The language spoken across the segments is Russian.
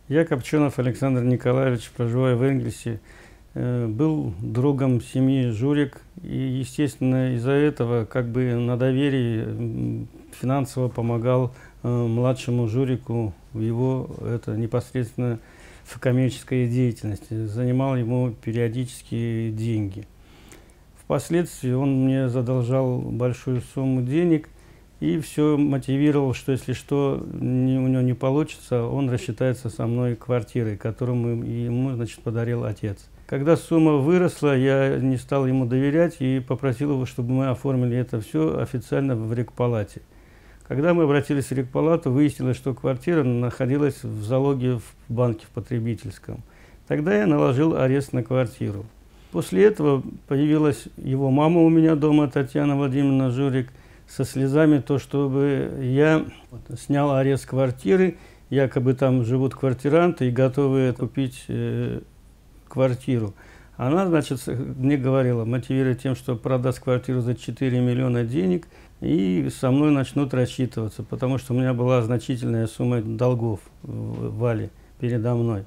Я, Копченов Александр Николаевич, проживаю в Энгельсе, был другом семьи Журик, и, естественно, из-за этого как бы на доверии финансово помогал младшему Журику в его непосредственно в коммерческой деятельности, занимал ему периодически деньги. Впоследствии он мне задолжал большую сумму денег и все мотивировал, что если что у него не получится, он рассчитается со мной квартирой, которую ему, значит, подарил отец. Когда сумма выросла, я не стал ему доверять и попросил его, чтобы мы оформили это все официально в рекпалате. Когда мы обратились в рекпалату, выяснилось, что квартира находилась в залоге в банке в потребительском. Тогда я наложил арест на квартиру. После этого появилась его мама у меня дома, Татьяна Владимировна Журик, со слезами, чтобы я снял арест квартиры, якобы там живут квартиранты и готовы купить квартиру. Она, значит, мне говорила, мотивируя тем, что продаст квартиру за 4 миллиона денег и со мной начнут рассчитываться, потому что у меня была значительная сумма долгов в Вале передо мной.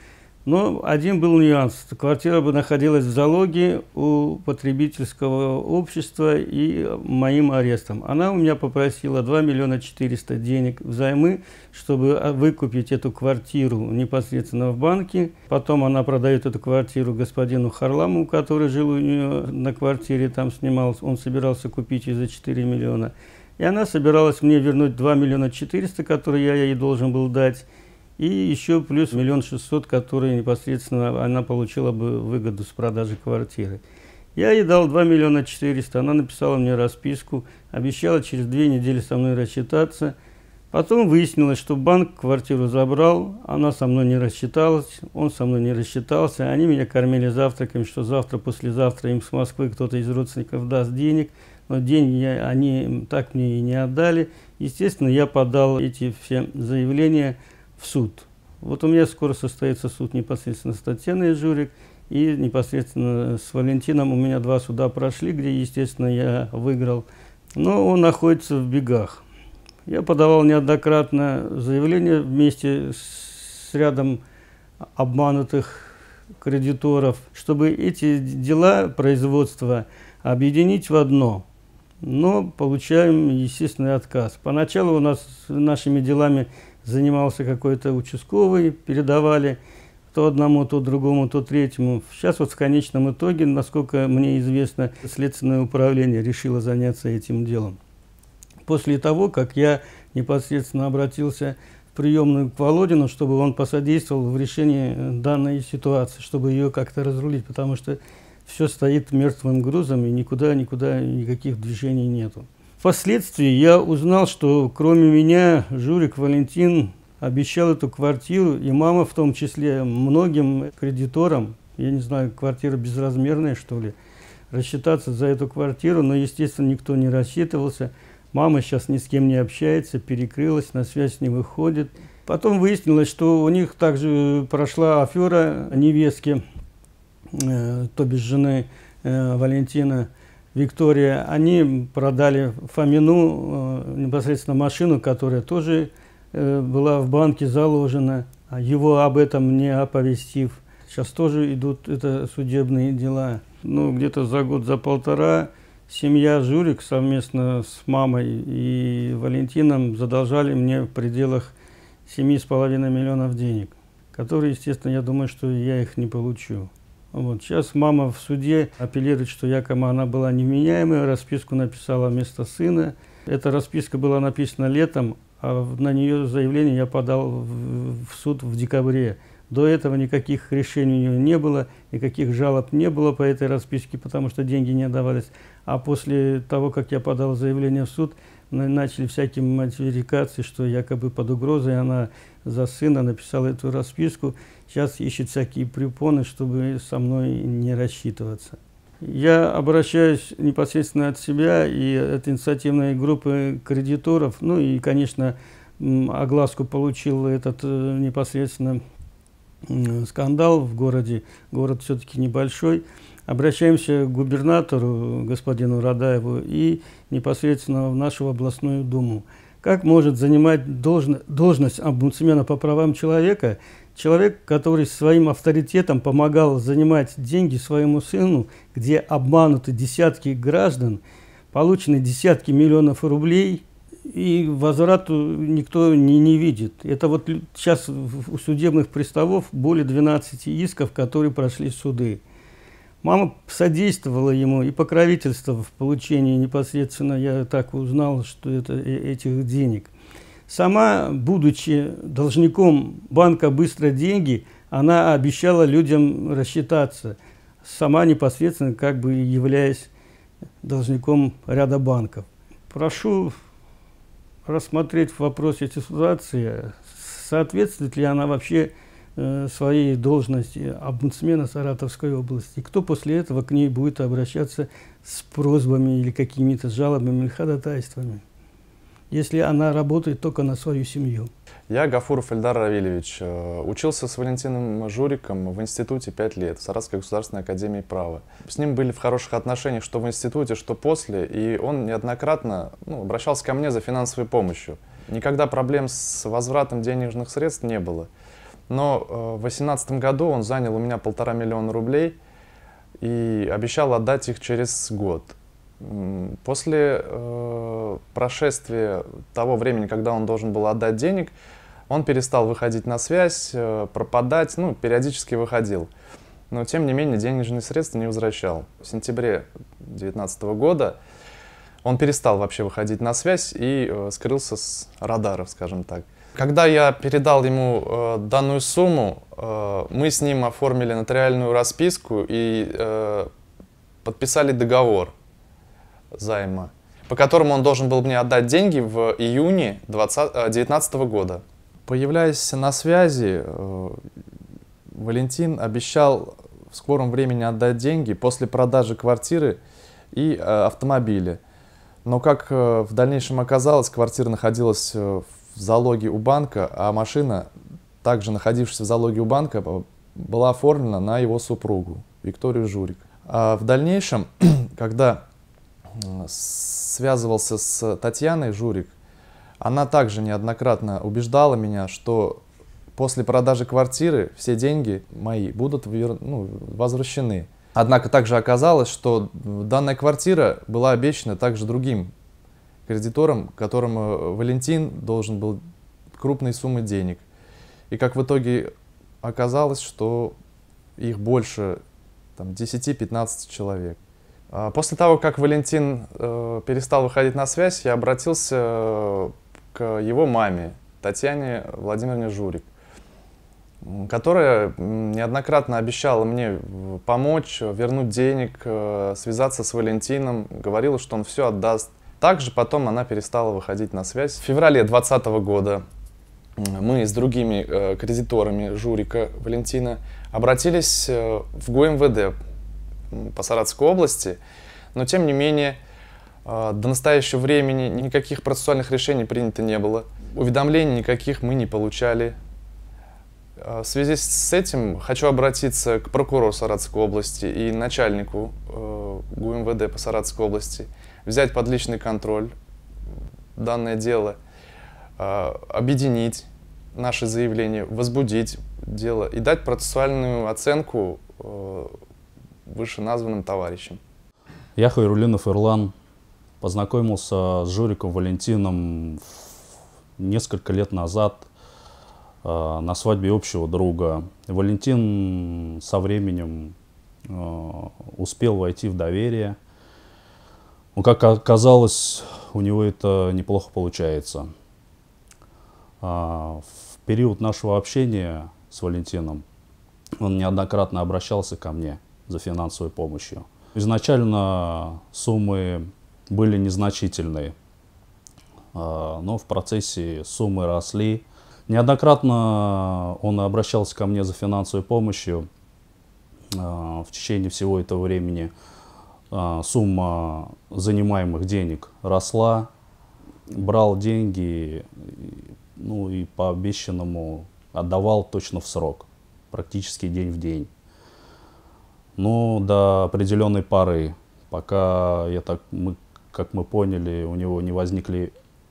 Но один был нюанс. Квартира бы находилась в залоге у потребительского общества и моим арестом. Она у меня попросила 2 миллиона 400 денег взаймы, чтобы выкупить эту квартиру непосредственно в банке. Потом она продает эту квартиру господину Харламову, который жил у нее на квартире, там снимался. Он собирался купить ее за 4 миллиона. И она собиралась мне вернуть 2 миллиона 400, которые я ей должен был дать. И еще плюс 1 600 000, которые непосредственно она получила бы выгоду с продажи квартиры. Я ей дал 2 миллиона 400 000, она написала мне расписку, обещала через 2 недели со мной рассчитаться. Потом выяснилось, что банк квартиру забрал, она со мной не рассчиталась, он со мной не рассчитался. Они меня кормили завтраками, что завтра, послезавтра им с Москвы кто-то из родственников даст денег. Но деньги они так мне и не отдали. Естественно, я подал эти все заявления в суд. Вот у меня скоро состоится суд непосредственно с Татьяной Журик и непосредственно с Валентином. У меня 2 суда прошли, где, естественно, я выиграл. Но он находится в бегах. Я подавал неоднократно заявления вместе с рядом обманутых кредиторов, чтобы эти дела производства объединить в одно. Но получаем естественный отказ. Поначалу у нас нашими делами занимался какой-то участковый, передавали то одному, то другому, то третьему. Сейчас вот в конечном итоге, насколько мне известно, Следственное управление решило заняться этим делом. После того, как я непосредственно обратился в приемную к Володину, чтобы он посодействовал в решении данной ситуации, чтобы ее как-то разрулить, потому что все стоит мертвым грузом и никуда никаких движений нету. Впоследствии я узнал, что кроме меня Журик Валентин обещал эту квартиру, и мама в том числе, многим кредиторам, я не знаю, квартира безразмерная, что ли, рассчитаться за эту квартиру, но, естественно, никто не рассчитывался. Мама сейчас ни с кем не общается, перекрылась, на связь не выходит. Потом выяснилось, что у них также прошла афера невестки, то бишь жены Валентина, Виктория. Они продали Фомину непосредственно машину, которая тоже была в банке заложена, его об этом не оповестив. Сейчас тоже идут судебные дела. Ну, где-то за год, за полтора семья Журик совместно с мамой и Валентином задолжали мне в пределах 7,5 миллионов денег, которые, естественно, я думаю, что я их не получу. Вот. Сейчас мама в суде апеллирует, что якобы она была невменяемая, расписку написала вместо сына. Эта расписка была написана летом, а на нее заявление я подал в суд в декабре. До этого никаких решений у нее не было, никаких жалоб не было по этой расписке, потому что деньги не отдавались. А после того, как я подал заявление в суд, начали всякие модификации, что якобы под угрозой она за сына написала эту расписку. Сейчас ищет всякие препоны, чтобы со мной не рассчитываться. Я обращаюсь непосредственно от себя и от инициативной группы кредиторов. Ну и, конечно, огласку получил этот непосредственно скандал в городе. Город все-таки небольшой. Обращаемся к губернатору, господину Радаеву, и непосредственно в нашу областную думу. Как может занимать должность омбудсмена по правам человека человек, который своим авторитетом помогал занимать деньги своему сыну, где обмануты десятки граждан, получены десятки миллионов рублей, и возврату никто не видит. Это вот сейчас у судебных приставов более 12 исков, которые прошли суды. Мама содействовала ему и покровительствовала в получении непосредственно, я так узнал, что это этих денег. Сама, будучи должником банка «Быстро деньги», она обещала людям рассчитаться, сама непосредственно как бы являясь должником ряда банков. Прошу рассмотреть в вопросе ситуации, соответствует ли она вообще своей должности омбудсмена Саратовской области. Кто после этого к ней будет обращаться с просьбами или какими-то жалобами или ходатайствами, если она работает только на свою семью? Я Гафуров Эльдар Равильевич. Учился с Валентином Журиком в институте 5 лет, в Саратовской государственной академии права. С ним были в хороших отношениях что в институте, что после, и он неоднократно обращался ко мне за финансовой помощью. Никогда проблем с возвратом денежных средств не было. Но в 2018 году он занял у меня 1,5 миллиона рублей и обещал отдать их через год. После прошествия того времени, когда он должен был отдать денег, он перестал выходить на связь, пропадать, периодически выходил. Но тем не менее денежные средства не возвращал. В сентябре 2019 года он перестал вообще выходить на связь и скрылся с радаров, скажем так. Когда я передал ему данную сумму, мы с ним оформили нотариальную расписку и подписали договор займа, по которому он должен был мне отдать деньги в июне 2019 года. Появляясь на связи, Валентин обещал в скором времени отдать деньги после продажи квартиры и автомобиля. Но, как в дальнейшем оказалось, квартира находилась в залоге у банка, а машина, также находившаяся в залоге у банка, была оформлена на его супругу, Викторию Журик. А в дальнейшем, когда связывался с Татьяной Журик, она также неоднократно убеждала меня, что после продажи квартиры все деньги мои будут возвращены. Однако также оказалось, что данная квартира была обещана также другим кредиторам, которым Валентин должен был крупные суммы денег. И как в итоге оказалось, что их больше 10-15 человек. После того, как Валентин перестал выходить на связь, я обратился к его маме, Татьяне Владимировне Журик, которая неоднократно обещала мне помочь, вернуть денег, связаться с Валентином, говорила, что он все отдаст. Также потом она перестала выходить на связь. В феврале 2020 года мы с другими кредиторами Журика Валентина обратились в ГУМВД по Саратовской области, но тем не менее до настоящего времени никаких процессуальных решений принято не было. Уведомлений никаких мы не получали. В связи с этим хочу обратиться к прокурору Саратовской области и начальнику ГУМВД по Саратовской области, взять под личный контроль данное дело, объединить наши заявления, возбудить дело и дать процессуальную оценку вышеназванным товарищам. Я, Хайрулинов Ирлан, познакомился с Журиком Валентином несколько лет назад на свадьбе общего друга. Валентин со временем успел войти в доверие. Но, как оказалось, у него это неплохо получается. В период нашего общения с Валентином он неоднократно обращался ко мне за финансовой помощью. Изначально суммы были незначительные, но в процессе суммы росли. Неоднократно он обращался ко мне за финансовой помощью. В течение всего этого времени сумма занимаемых денег росла, брал деньги, и по обещанному отдавал точно в срок, практически день в день. Но до определенной поры, пока, как мы поняли, у него не возникли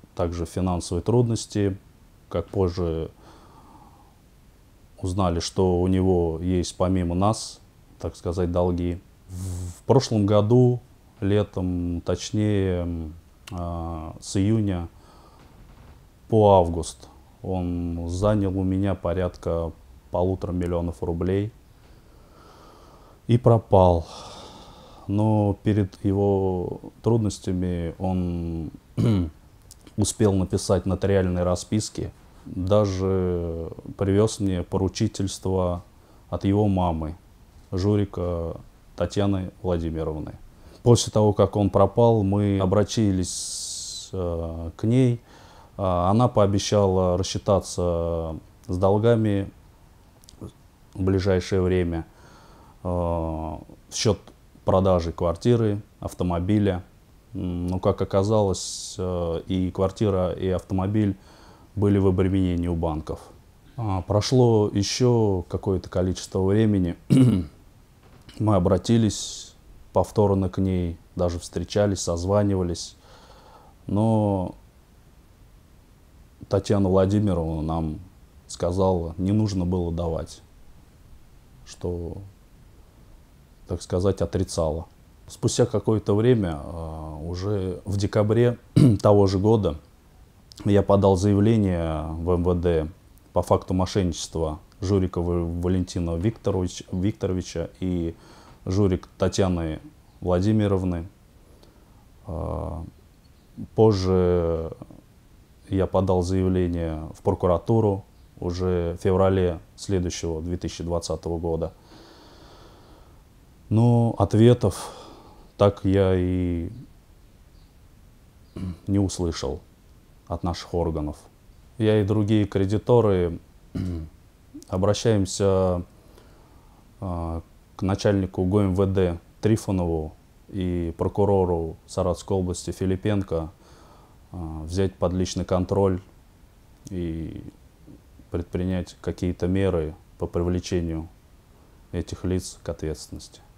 также финансовые трудности. Как позже узнали, что у него есть помимо нас, так сказать, долги. В прошлом году, летом, точнее, с июня по август, он занял у меня порядка 1,5 миллиона рублей и пропал. Но перед его трудностями он успел написать нотариальные расписки, даже привез мне поручительство от его мамы, Журика Татьяны Владимировны. После того, как он пропал, мы обратились к ней. Она пообещала рассчитаться с долгами в ближайшее время в счет продажи квартиры, автомобиля. Но, как оказалось, и квартира, и автомобиль были в обременении у банков. Прошло еще какое-то количество времени. Мы обратились повторно к ней, даже встречались, созванивались. Но Татьяна Владимировна нам сказала, не нужно было давать, что, так сказать, отрицала. Спустя какое-то время, уже в декабре того же года, я подал заявление в МВД по факту мошенничества Журика Валентина Викторовича и Журик Татьяны Владимировны. Позже я подал заявление в прокуратуру уже в феврале следующего 2020 года. Но ответов так я и не услышал от наших органов. Я и другие кредиторы обращаемся к начальнику ГУМВД Трифонову и прокурору Саратовской области Филипенко взять под личный контроль и предпринять какие-то меры по привлечению этих лиц к ответственности.